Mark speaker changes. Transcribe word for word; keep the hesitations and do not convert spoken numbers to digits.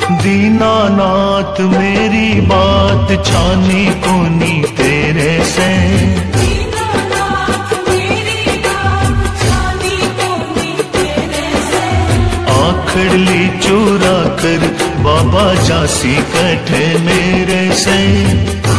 Speaker 1: दीनानाथ मेरी बात छानी कोनी तेरे से,
Speaker 2: दीनानाथ मेरी बात छानी कोनी तेरे से।
Speaker 1: आखड़ ली चुरा कर बाबा जासी कठे मेरे से।